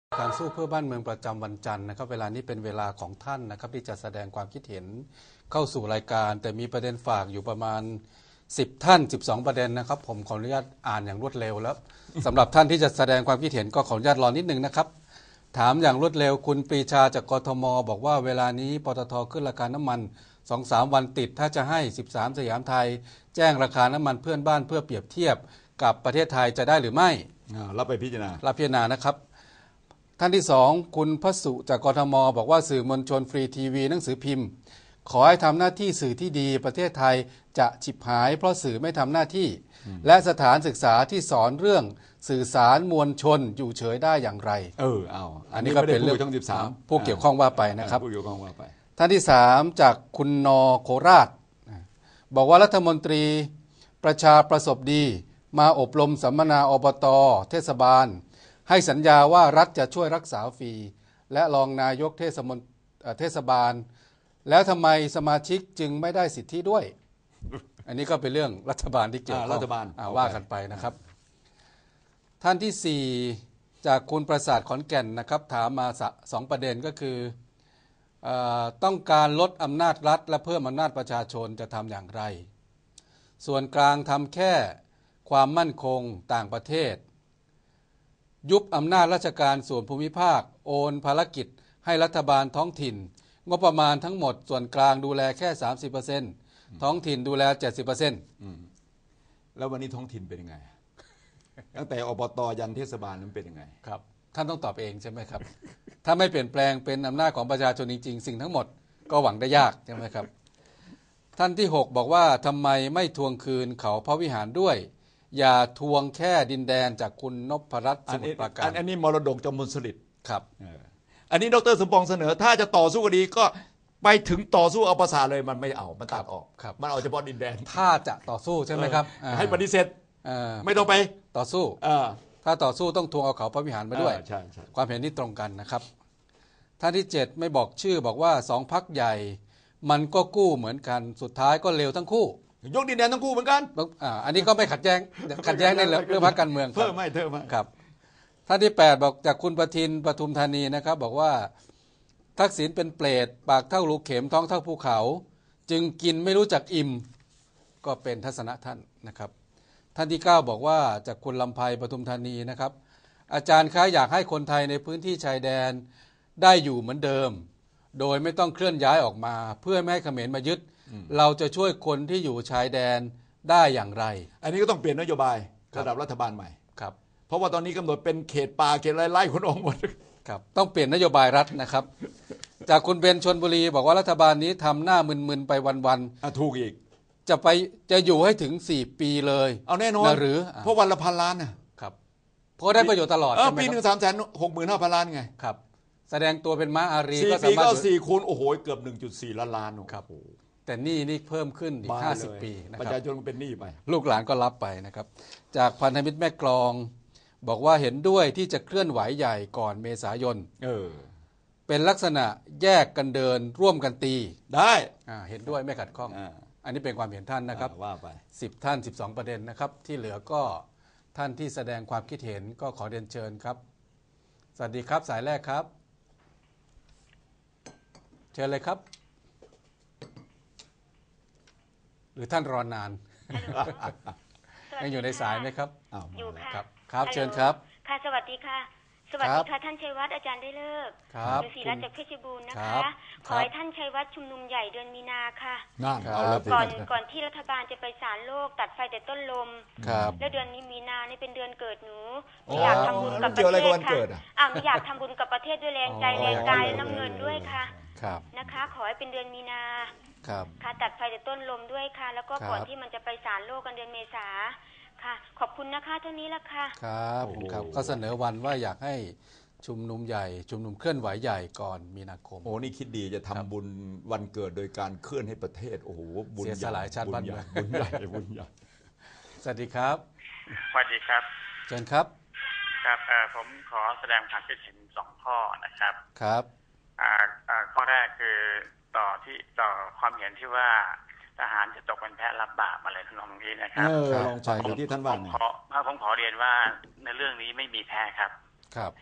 การสู้เพื่อบ้านเมืองประจำวันจันทร์นะครับเวลานี้เป็นเวลาของท่านนะครับที่จะแสดงความคิดเห็นเข้าสู่รายการแต่มีประเด็นฝากอยู่ประมาณ10ท่าน12ประเด็นนะครับผมขออนุญาตอ่านอย่างรวดเร็วแล้วสำหรับท่านที่จะแสดงความคิดเห็นก็ขออนุญาตรอนิดนึงนะครับถามอย่างรวดเร็วคุณปรีชาจากกทมบอกว่าเวลานี้ปตทขึ้นราคาน้ำมัน 2-3 วันติดถ้าจะให้13สยามไทยแจ้งราคาน้ำมันเพื่อนบ้านเพื่อเปรียบเทียบกับประเทศไทยจะได้หรือไม่รับไปพิจารณารับพิจารณานะครับท่านที่2คุณพสุจากกทมบอกว่าสื่อมวลชนฟรีทีวีหนังสือพิมพ์ขอให้ทำหน้าที่สื่อที่ดีประเทศไทยจะฉิบหายเพราะสื่อไม่ทำหน้าที่และสถานศึกษาที่สอนเรื่องสื่อสารมวลชนอยู่เฉยได้อย่างไรอันนี้ก็เป็นเรื่องผู้เกี่ยวข้องว่าไปนะครับผู้เกี่ยวข้องว่าไปท่านที่3จากคุณนโคราชบอกว่ารัฐมนตรีประชาประสบดีมาอบรมสัมมนาอบต.เทศบาลให้สัญญาว่ารัฐจะช่วยรักษาฟรีและรองนายกเทศบาลแล้วทำไมสมาชิกจึงไม่ได้สิทธิด้วย อันนี้ก็เป็นเรื่องรัฐบาลที่เกี่ยวข้องว่ากันไปนะครับท่านที่4จากคุณประสาทขอนแก่นนะครับถามมา2ประเด็นก็คือต้องการลดอำนาจรัฐและเพิ่มอำนาจประชาชนจะทำอย่างไรส่วนกลางทำแค่ความมั่นคงต่างประเทศยุบอำนาจราชการส่วนภูมิภาคโอนภารกิจให้รัฐบาลท้องถิ่นงบประมาณทั้งหมดส่วนกลางดูแลแค่ 30% ท้องถิ่นดูแล 70% แล้ววันนี้ท้องถิ่นเป็นยังไงตั้งแต่อบต.ยันเทศบาลนั้นเป็นยังไงครับท่านต้องตอบเองใช่ไหมครับถ้าไม่เปลี่ยนแปลงเป็นอำนาจของประชาชนจริงๆสิ่งทั้งหมดก็หวังได้ยากใช่ไหมครับท่านที่6บอกว่าทำไมไม่ทวงคืนเขาพระวิหารด้วยอย่าทวงแค่ดินแดนจากคุณนพรัตน์สมุทรปราการอันนี้มรดกจอมพลสฤษดิ์ครับอันนี้ดร.สมปองเสนอถ้าจะต่อสู้คดีก็ไปถึงต่อสู้เอาภาษาเลยมันไม่เอามันตัดออกมันเอาเฉพาะดินแดนถ้าจะต่อสู้ใช่ไหมครับให้ปฏิเสธไม่ต้องไปต่อสู้ถ้าต่อสู้ต้องทวงเอาเขาพระวิหารมาด้วยความเห็นนี้ตรงกันนะครับท่านที่7ไม่บอกชื่อบอกว่า2พรรคใหญ่มันก็กู้เหมือนกันสุดท้ายก็เลวทั้งคู่ยกดินแดนทั้งคู่เหมือนกันอันนี้ก็ไม่ขัดแย้งในเรื่องพรรคการเมืองเพิ่มไม่ครับท่านที่8บอกจากคุณประทินปทุมธานีนะครับบอกว่าทักษิณเป็นเปรตปากเท่ารูเข็มท้องเท่าภูเขาจึงกินไม่รู้จักอิ่มก็เป็นทัศนะท่านนะครับท่านที่9บอกว่าจากคุณลำไพปทุมธานีนะครับอาจารย์คะอยากให้คนไทยในพื้นที่ชายแดนได้อยู่เหมือนเดิมโดยไม่ต้องเคลื่อนย้ายออกมาเพื่อไม่ให้เขมรมายึดเราจะช่วยคนที่อยู่ชายแดนได้อย่างไรอันนี้ก็ต้องเปลี่ยนนโยบายระดับรัฐบาลใหม่ครับเพราะว่าตอนนี้กำหนดเป็นเขตป่าเขตไร่คนออกหมดครับต้องเปลี่ยนนโยบายรัฐนะครับจากคุณเบนชลบุรีบอกว่ารัฐบาลนี้ทำหน้ามึนๆไปวันๆถูกอีกจะอยู่ให้ถึง4ปีเลยเอาแน่นอนหรือเพราะวันละ1,000 ล้านนะครับเพราะได้ประโยชน์ตลอดปีนึง365,000 ล้านไงครับแสดงตัวเป็นม้าอารีก็สามารถ4คูณโอ้โหเกือบ 1.4 ล้านครับแต่นี่เพิ่มขึ้นอีก50 ปีนะครับประชาชนเป็นหนี้ไปลูกหลานก็รับไปนะครับจากพันธมิตรแม่กลองบอกว่าเห็นด้วยที่จะเคลื่อนไหวใหญ่ก่อนเมษายนเป็นลักษณะแยกกันเดินร่วมกันตีได้เห็นด้วยไม่ขัดข้องอันนี้เป็นความเห็นท่านนะครับว่าไป 10ท่าน12ประเด็นนะครับที่เหลือก็ท่านที่แสดงความคิดเห็นก็ขอเรียนเชิญครับสวัสดีครับสายแรกครับเชิญเลยครับหรือท่านรอนานยังอยู่ในสายไหมครับอยู่ค่ะครับเชิญครับค่ะสวัสดีค่ะสวัสดีค่ะท่านชัยวัฒน์อาจารย์ได้เลิกครับศรีรัตน์จากเพชรบูรณ์นะคะขอให้ท่านชัยวัฒน์ชุมนุมใหญ่เดือนมีนาค่ะก่อนที่รัฐบาลจะไปศาลโลกตัดไฟแต่ต้นลมแล้วเดือนนี้มีนานี่เป็นเดือนเกิดหนูอยากทำบุญกับประเทศค่ะอยากทำบุญกับประเทศด้วยแรงใจแรงกายและน้ำเงินด้วยค่ะนะคะขอให้เป็นเดือนมีนาค่ะตัดไฟแต่ต้นลมด้วยค่ะแล้วก็ก่อนที่มันจะไปศาลโลกกันเดือนเมษาค่ะขอบคุณนะคะเท่านี้ละค่ะครับก็เสนอวันว่าอยากให้ชุมนุมใหญ่ชุมนุมเคลื่อนไหวใหญ่ก่อนมีนาคมนี่คิดดีจะทำบุญวันเกิดโดยการเคลื่อนให้ประเทศบุญเสียสลายชาติบ้านเมืองบุญใหญ่บุญใหญ่สวัสดีครับสวัสดีครับเชิญครับครับผมขอแสดงความคิดเห็น2 ข้อนะครับครับข้อแรกคือต่อความเห็นที่ว่าทหารจะตกเป็นแพะรับบาปอะไรทำนองนี้นะครับลองใช่ที่ท่านว่าผมขอเรียนว่าในเรื่องนี้ไม่มีแพ้ครับ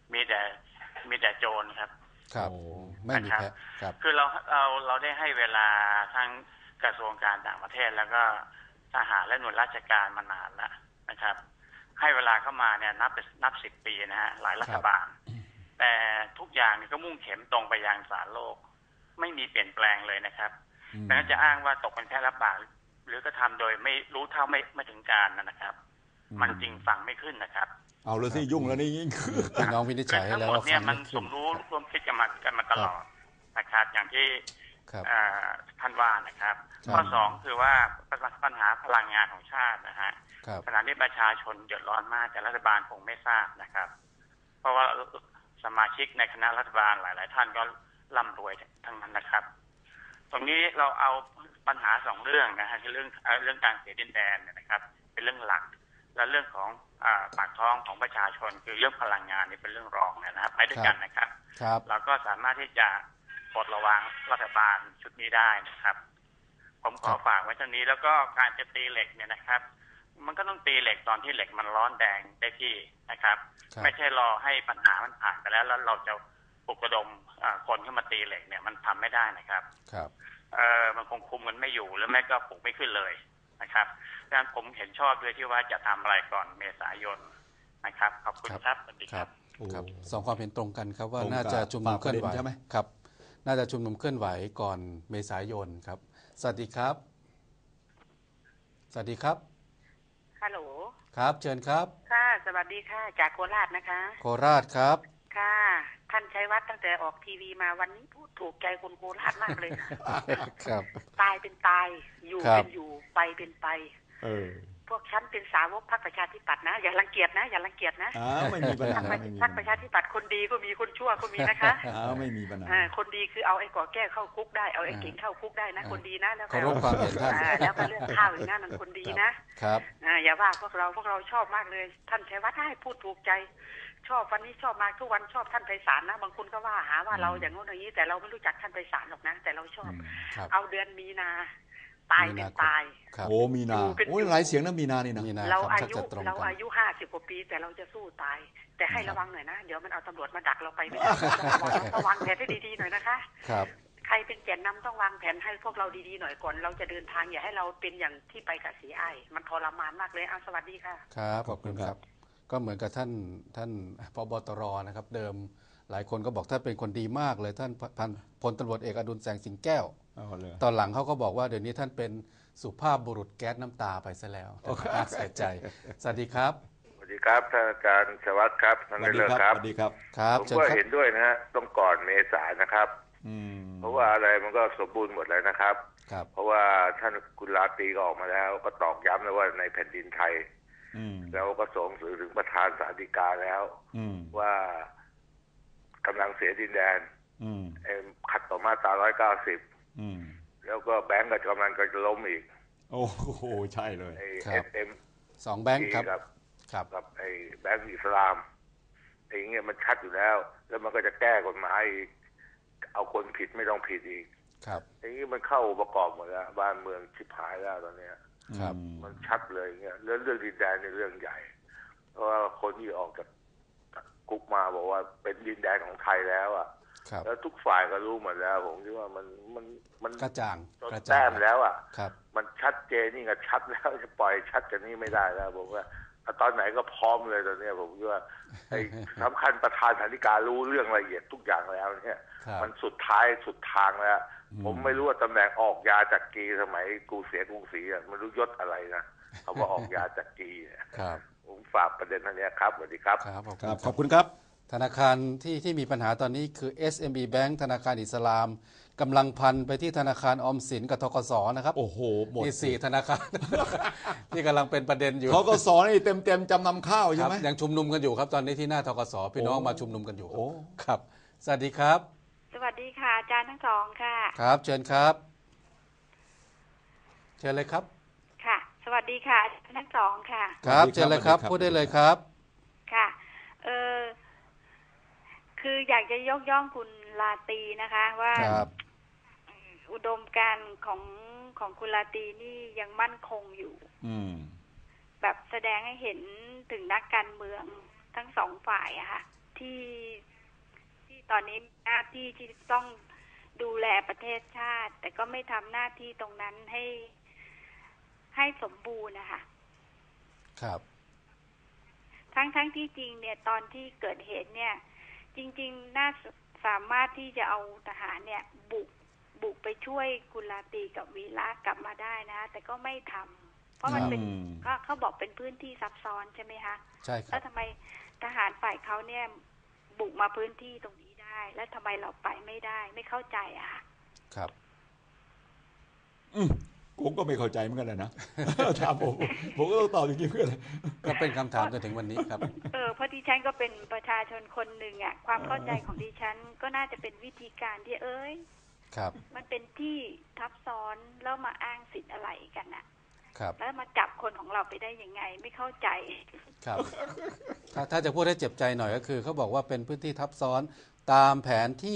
มีแต่โจรครับครับไม่มีแพ้ครับคือเราได้ให้เวลาทั้งกระทรวงการต่างประเทศแล้วก็ทหารและหน่วยราชการมานานแล้วนะครับให้เวลาเข้ามาเนี่ยนับ10 ปีนะฮะหลายรัฐบาลแต่ทุกอย่างก็มุ่งเข็มตรงไปยังศาลโลกไม่มีเปลี่ยนแปลงเลยนะครับดังนั้นจะอ้างว่าตกเป็นแพ้รับบาปหรือก็ทำโดยไม่รู้เท่าไม่ถึงการนะครับมันจริงฟังไม่ขึ้นนะครับเอาเลยสิยุ่งแล้วนี่พี่น้องวินิจฉัยให้แล้วว่าเนี่ยมันสมรู้ร่วมคิดกันมาตลอดนะครับอย่างที่ท่านว่านะครับข้อ2คือว่าปัญหาพลังงานของชาตินะฮะขณะนี้ประชาชนเดือดร้อนมากแต่รัฐบาลคงไม่ทราบนะครับเพราะว่าสมาชิกในคณะรัฐบาลหลายๆท่านก็ร่ำรวยทั้งนั้นนะครับตรงนี้เราเอาปัญหา2เรื่องนะฮะคือเรื่องการเสียดินแดนนะครับเป็นเรื่องหลักและเรื่องของปากท้องของประชาชนคือเรื่องพลังงานนี่เป็นเรื่องรองนะครับไปด้วยกันนะครับเราก็สามารถที่จะปลดระวางรัฐบาลชุดนี้ได้นะครับผมขอฝากไว้เท่านี้แล้วก็การจะตีเหล็กเนี่ยนะครับมันก็ต้องตีเหล็กตอนที่เหล็กมันร้อนแดงได้ที่นะครับไม่ใช่รอให้ปัญหามันผ่านไปแล้วเราจะปลุกระดมคนขึ้นมาตีเหล็กเนี่ยมันทำไม่ได้นะครับมันคงคุมกันไม่อยู่หรือไม่ก็ปลุกไม่ขึ้นเลยนะครับดังนั้นผมเห็นชอบด้วยที่ว่าจะทำอะไรก่อนเมษายนนะครับขอบคุณครับสวัสดีครับสองความเห็นตรงกันครับว่าน่าจะชุมนุมเคลื่อนไหวใช่ไหมครับน่าจะชุมนุมเคลื่อนไหวก่อนเมษายนครับสวัสดีครับสวัสดีครับฮัลโหลครับเชิญครับค่ะสวัสดีค่ะจากโคราชนะคะโคราชครับค่ะท่านชัยวัฒน์ตั้งแต่ออกทีวีมาวันนี้พูดถูกใจคนโคราชมากเลยครับตายเป็นตายอยู่เป็นอยู่ไปเป็นไปพวกฉันเป็นสาวกพรรคประชาธิปัตย์นะอย่ารังเกียจนะอย่ารังเกียจนะไม่มีปัญหาพรรคประชาธิปัตย์คนดีก็มีคนชั่วก็มีนะคะไม่มีปัญหาคนดีคือเอาไอ้ก่อแก้เข้าคุกได้เอาไอ้เก่งเข้าคุกได้นะคนดีนะแล้วก็แล้วก็เรื่องข้าวอีกนะนั่นคนดีนะครับอย่าว่าพวกเราชอบมากเลยท่านชัยวัฒน์ให้พูดถูกใจชอบวันนี้ชอบมาทุกวันชอบท่านไพศาลนะบางคนก็ว่าหาว่าเราอย่างโน้นอย่างนี้แต่เราไม่รู้จักท่านไพศาลหรอกนะแต่เราชอบเอาเดือนมีนาตายเป็นตายโอ้มีนาโอ้หลายเสียงนะมีนานี่นะเราอายุ50 กว่าปีแต่เราจะสู้ตายแต่ให้ระวังหน่อยนะเดี๋ยวมันเอาตำรวจมาดักเราไปไม่ได้ต้องวางแผนให้ดีๆหน่อยนะคะครับใครเป็นแกนนำต้องวางแผนให้พวกเราดีๆหน่อยก่อนเราจะเดินทางอย่าให้เราเป็นอย่างที่ไปกับสีไอมันทรมานมากเลยสวัสดีค่ะครับขอบคุณครับก็เหมือนกับท่านผบ.ตร.นะครับเดิมหลายคนก็บอกท่านเป็นคนดีมากเลยท่านพลตำรวจเอกอดุลแสงสิงแก้วตอนหลังเขาก็บอกว่าเดี๋ยวนี้ท่านเป็นสุภาพบุรุษแก๊สน้ำตาไปซะแล้วน่าเสียใจสวัสดีครับสวัสดีครับท่านอาจารย์ชวัฒน์ครับท่านได้เลิกครับสวัสดีครับผมก็เห็นด้วยนะฮะต้องก่อนเมษายนนะครับเพราะว่าอะไรมันก็สมบูรณ์หมดแล้วนะครับเพราะว่าท่านคุณราตรีก็ออกมาแล้วก็ตอกย้ำเลยว่าในแผ่นดินไทยแล้วก็ส่งสื่อถึงประธานศาลฎีกาแล้วว่ากำลังเสียดินแดนขัดต่อมาตรา190แล้วก็แบงก์ก็กำลังจะล้มอีกโอ้โหใช่เลย SM 2แบงก์ครับกับไอ้แบงก์อิสลามไอ้เงี้ยมันชัดอยู่แล้วแล้วมันก็จะแก้กฎหมายเอาคนผิดไม่ต้องผิดอีกอย่างนี้มันเข้าประกอบหมดแล้วบ้านเมืองชิบหายแล้วตอนเนี้ยมันชัดเลยเงี้ยเรื่องดินแดนในเรื่องใหญ่เพราะว่าคนที่ออกจากคุกมาบอกว่าเป็นดินแดนของไทยแล้วอ่ะแล้วทุกฝ่ายก็รู้หมดแล้วผมคิดว่ามันกระจ่างแต้มแล้วอ่ะมันชัดเจนนี่ก็ชัดแล้วจะปล่อยชัดกันนี่ไม่ได้แล้วผมว่าตอนไหนก็พร้อมเลยตอนนี้ผมคิดว่าไอ้สำคัญประธานศาลฎีการู้เรื่องละเอียดทุกอย่างแล้วเนี่ยมันสุดท้ายสุดทางแล้วผมไม่รู้ว่าตำแหน่งออกยาจักรีสมัยกรุงศรีไม่รู้ยศอะไรนะเขาว่าออกยาจักรีผมฝากประเด็นนี้ครับสวัสดีครับขอบคุณครับธนาคารที่มีปัญหาตอนนี้คือ SME Bank ธนาคารอิสลามกำลังพันไปที่ธนาคารออมสินกับธกส.นะครับโอ้โหหมดนี่4ธนาคารที่กำลังเป็นประเด็นอยู่ธกส.นี่เต็มจำนำข้าวใช่ไหมยังชุมนุมกันอยู่ครับตอนนี้ที่หน้าธกส.พี่น้องมาชุมนุมกันอยู่ครับสวัสดีครับสวัสดีค่ะอาจารย์ทั้งสองค่ะครับเชิญครับเชิญเลยครับค่ะสวัสดีค่ะอาจารย์ทั้งสองค่ะครับเชิญเลยครับพูดได้เลยครับค่ะคืออยากจะยกย่องคุณราตรีนะคะว่าอุดมการณ์ของคุณราตรีนี่ยังมั่นคงอยู่แบบแสดงให้เห็นถึงนักการเมืองทั้งสองฝ่ายอะค่ะที่ตอนนี้หน้าที่ที่ต้องดูแลประเทศชาติ แต่ก็ไม่ทำหน้าที่ตรงนั้นให้สมบูรณ์นะคะครับทั้งที่จริงเนี่ยตอนที่เกิดเหตุเนี่ยจริงๆน่าสามารถที่จะเอาทหารเนี่ยบุกไปช่วยกุลาตีกับวีระกลับมาได้นะแต่ก็ไม่ทำเพราะมันเป็นก็เขาบอกเป็นพื้นที่ซับซ้อนใช่ไหมคะใช่ครับแล้วทำไมทหารฝ่ายเขาเนี่ยบุกมาพื้นที่ตรงนี้ได้แล้วทำไมเราไปไม่ได้ไม่เข้าใจอะค่ะครับผมก็ไม่เข้าใจเหมือนกันนะถามผมก็ต้องตอบอย่างนี้เพื่ออะไรก็เป็นคำถามจนถึงวันนี้ครับเพราะดิฉันก็เป็นประชาชนคนหนึ่งอ่ะความเข้าใจของดิฉันก็น่าจะเป็นวิธีการที่ครับมันเป็นที่ทับซ้อนแล้วมาอ้างสิทธิ์อะไรกันน่ะครับแล้วมาจับคนของเราไปได้ยังไงไม่เข้าใจครับถ้าจะพูดให้เจ็บใจหน่อยก็คือเขาบอกว่าเป็นพื้นที่ทับซ้อนตามแผนที่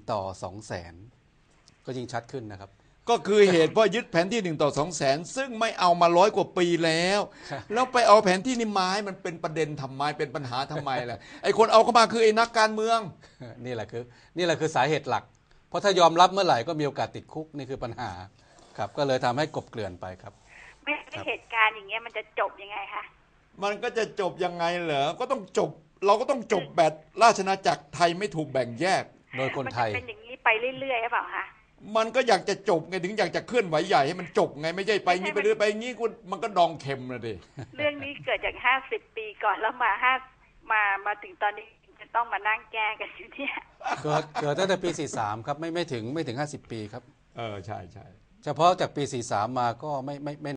1:200,000ก็ยิ่งชัดขึ้นนะครับก็คือเหตุเพราะยึดแผนที่1:200,000ซึ่งไม่เอามา100 กว่าปีแล้วแล้วไปเอาแผนที่นี้มาให้มันเป็นประเด็นทำไมเป็นปัญหาทำไมล่ะไอ้คนเอาเข้ามาคือไอ้นักการเมืองนี่แหละคือสาเหตุหลักเพราะถ้ายอมรับเมื่อไหร่ก็มีโอกาสติดคุกนี่คือปัญหาครับก็เลยทำให้กลบเกลื่อนไปครับไม่เหตุการณ์อย่างเงี้ยมันจะจบยังไงคะมันก็จะจบยังไงเหรอก็ต้องจบเราก็ต้องจบแบบราชอาณาจักรไทยไม่ถูกแบ่งแยกโดยคนไทยมันจะเป็นอย่างนี้ไปเรื่อยๆหรือเปล่าคะมันก็อยากจะจบไงถึงอยากจะเคลื่อนไหวใหญ่ให้มันจบไงไม่ใช่ไปงี้ไปเรื่อยไปงี้มันก็ดองเค็มเลยดิเรื่องนี้เกิดจาก50 ปีก่อนแล้วมาถึงตอนนี้จะต้องมานั่งแก้กันอยู่เนี่ยเกิดตั้งแต่ปี43ครับไม่ถึง50 ปีครับใช่เฉพาะจากปี43มาก็ไม่